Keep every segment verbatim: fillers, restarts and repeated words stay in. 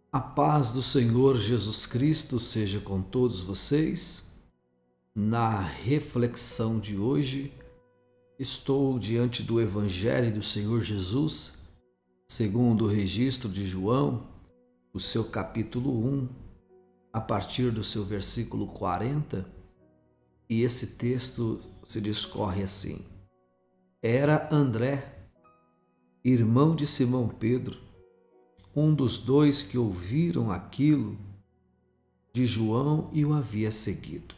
A paz do Senhor Jesus Cristo seja com todos vocês. Na reflexão de hoje, estou diante do Evangelho do Senhor Jesus, segundo o registro de João, o seu capítulo um, a partir do seu versículo quarenta, e esse texto se discorre assim: Era André, irmão de Simão Pedro, um dos dois que ouviram aquilo de João e o havia seguido.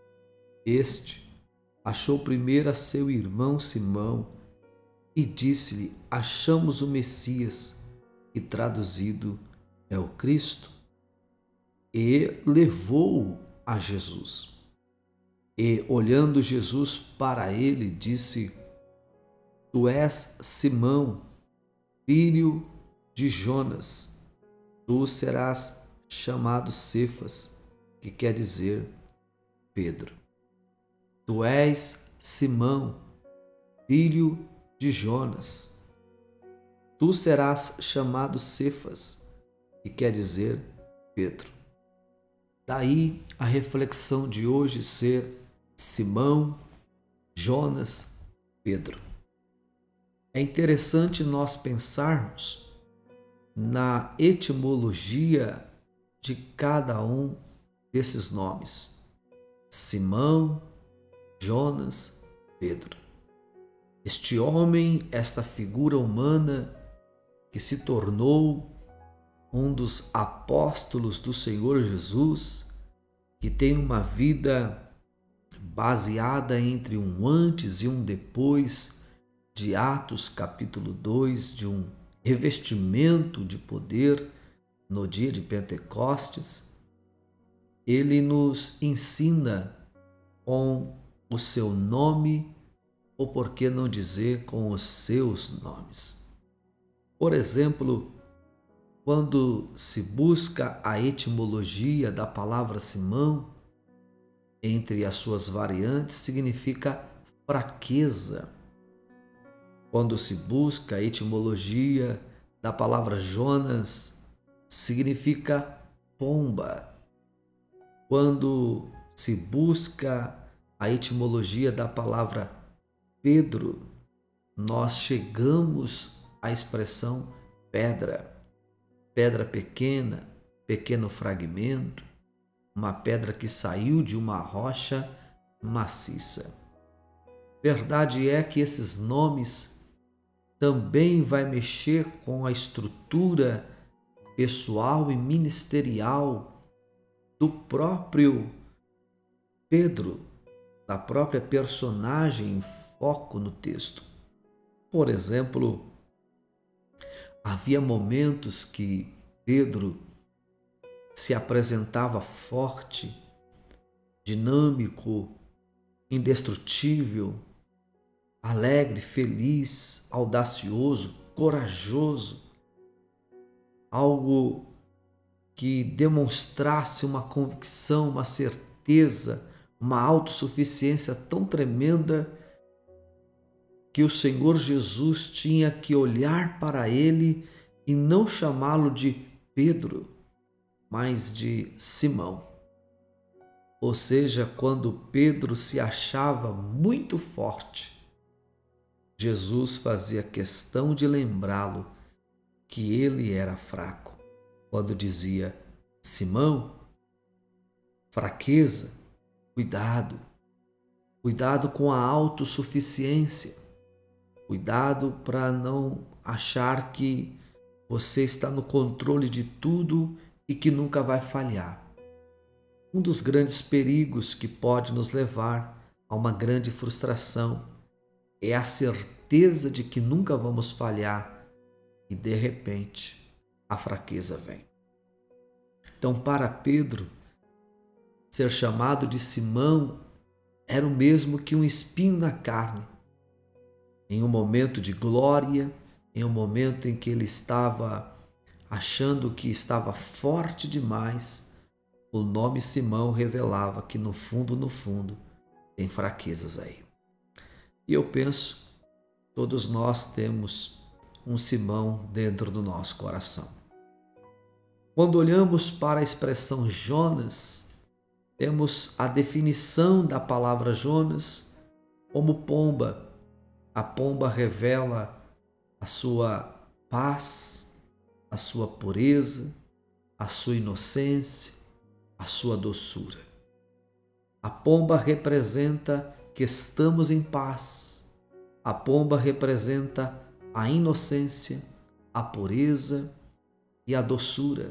Este achou primeiro a seu irmão Simão e disse-lhe: Achamos o Messias, que traduzido é o Cristo, e levou-o a Jesus. E, olhando Jesus para ele, disse: Tu és Simão, filho de Jonas, tu serás chamado Cefas, que quer dizer Pedro. Tu és Simão, filho de Jonas, tu serás chamado Cefas, que quer dizer Pedro. Daí a reflexão de hoje ser Simão, Jonas, Pedro. É interessante nós pensarmos na etimologia de cada um desses nomes: Simão, Jonas, Pedro. Este homem, esta figura humana que se tornou um dos apóstolos do Senhor Jesus, que tem uma vida baseada entre um antes e um depois de Atos capítulo dois, de um revestimento de poder no dia de Pentecostes. Ele nos ensina com o seu nome, ou por que não dizer com os seus nomes. Por exemplo, quando se busca a etimologia da palavra Simão, entre as suas variantes, significa fraqueza. Quando se busca a etimologia da palavra Jonas, significa pomba. Quando se busca a etimologia da palavra Pedro, nós chegamos à expressão pedra. Pedra pequena, pequeno fragmento, uma pedra que saiu de uma rocha maciça. Verdade é que esses nomes também vai mexer com a estrutura pessoal e ministerial do próprio Pedro, da própria personagem em foco no texto. Por exemplo, havia momentos que Pedro se apresentava forte, dinâmico, indestrutível, alegre, feliz, audacioso, corajoso, algo que demonstrasse uma convicção, uma certeza, uma autossuficiência tão tremenda que o Senhor Jesus tinha que olhar para ele e não chamá-lo de Pedro, mas de Simão. Ou seja, quando Pedro se achava muito forte, Jesus fazia questão de lembrá-lo que ele era fraco, quando dizia: Simão, fraqueza, cuidado, cuidado com a autossuficiência, cuidado para não achar que você está no controle de tudo e que nunca vai falhar. Um dos grandes perigos que pode nos levar a uma grande frustração é a certeza de que nunca vamos falhar e, de repente, a fraqueza vem. Então, para Pedro, ser chamado de Simão era o mesmo que um espinho na carne. Em um momento de glória, em um momento em que ele estava achando que estava forte demais, o nome Simão revelava que no fundo, no fundo, tem fraquezas aí. E eu penso, todos nós temos um Simão dentro do nosso coração. Quando olhamos para a expressão Jonas, temos a definição da palavra Jonas como pomba. A pomba revela a sua paz, a sua pureza, a sua inocência, a sua doçura. A pomba representa que estamos em paz. A pomba representa a inocência, a pureza e a doçura.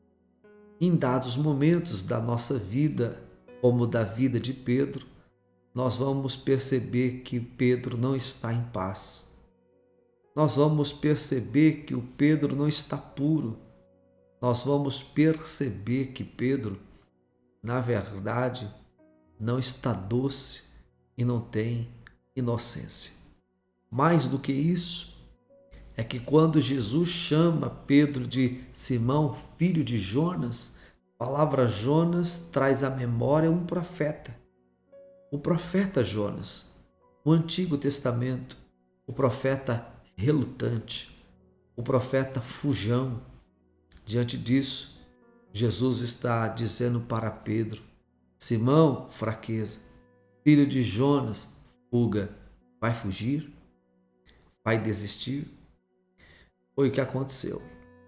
Em dados momentos da nossa vida, como da vida de Pedro, nós vamos perceber que Pedro não está em paz. Nós vamos perceber que o Pedro não está puro. Nós vamos perceber que Pedro, na verdade, não está doce e não tem inocência. Mais do que isso, é que quando Jesus chama Pedro de Simão, filho de Jonas, a palavra Jonas traz à memória um profeta. O profeta Jonas, no Antigo Testamento, o profeta relutante, o profeta fujão. Diante disso, Jesus está dizendo para Pedro: Simão, fraqueza, filho de Jonas, fuga, vai fugir? Vai desistir? Foi o que aconteceu.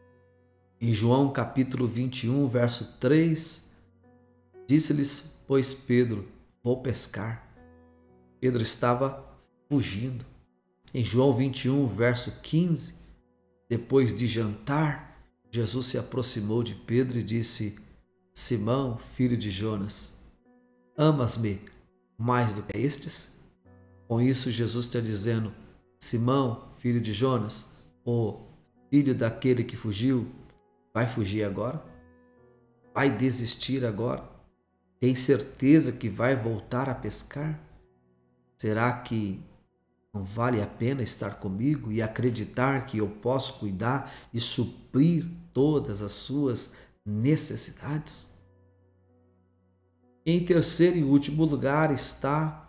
Em João capítulo vinte e um, verso três, disse-lhes, pois Pedro, vou pescar. Pedro estava fugindo. Em João vinte e um, verso quinze, depois de jantar, Jesus se aproximou de Pedro e disse: Simão, filho de Jonas, amas-me mais do que estes? Com isso, Jesus está dizendo: Simão, filho de Jonas, o filho daquele que fugiu, vai fugir agora? Vai desistir agora? Tem certeza que vai voltar a pescar? Será que não vale a pena estar comigo e acreditar que eu posso cuidar e suprir todas as suas necessidades? Em terceiro e último lugar está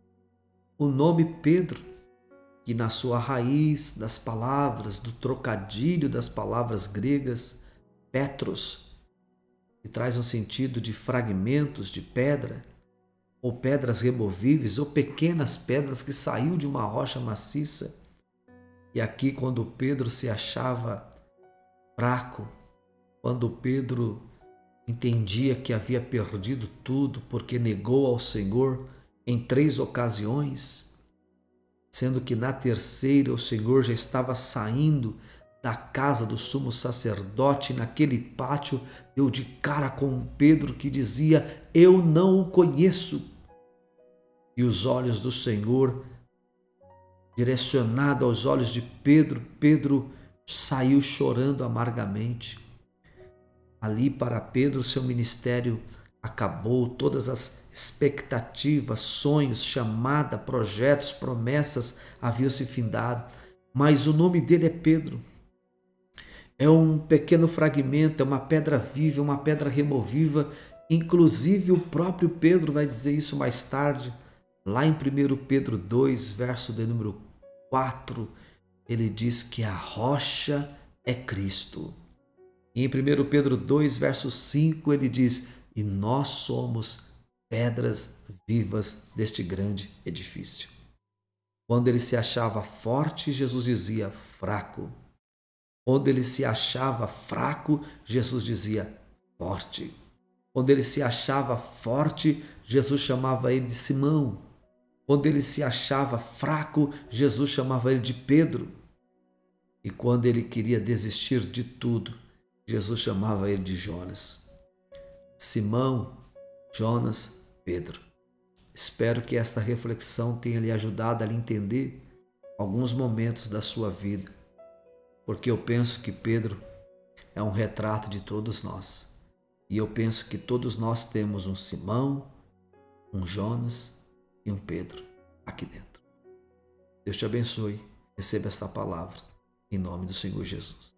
o nome Pedro, que na sua raiz das palavras, do trocadilho das palavras gregas, Petros, que traz um sentido de fragmentos de pedra, ou pedras removíveis, ou pequenas pedras que saiu de uma rocha maciça. E aqui, quando Pedro se achava fraco, quando Pedro entendia que havia perdido tudo porque negou ao Senhor em três ocasiões, sendo que na terceira o Senhor já estava saindo da casa do sumo sacerdote, naquele pátio, deu de cara com Pedro que dizia: eu não o conheço. E os olhos do Senhor, direcionado aos olhos de Pedro, Pedro saiu chorando amargamente. Ali para Pedro, seu ministério acabou, todas as expectativas, sonhos, chamada, projetos, promessas haviam se findado, mas o nome dele é Pedro. É um pequeno fragmento, é uma pedra viva, uma pedra removível. Inclusive o próprio Pedro vai dizer isso mais tarde, lá em primeiro Pedro dois, verso de número quatro, ele diz que a rocha é Cristo. E em primeiro Pedro dois, verso cinco, ele diz: e nós somos pedras vivas deste grande edifício. Quando ele se achava forte, Jesus dizia fraco. Quando ele se achava fraco, Jesus dizia forte. Quando ele se achava forte, Jesus chamava ele de Simão. Quando ele se achava fraco, Jesus chamava ele de Pedro. E quando ele queria desistir de tudo, Jesus chamava ele de Jonas. Simão, Jonas, Pedro. Espero que esta reflexão tenha lhe ajudado a lhe entender alguns momentos da sua vida, porque eu penso que Pedro é um retrato de todos nós. E eu penso que todos nós temos um Simão, um Jonas e um Pedro aqui dentro. Deus te abençoe. Receba esta palavra em nome do Senhor Jesus.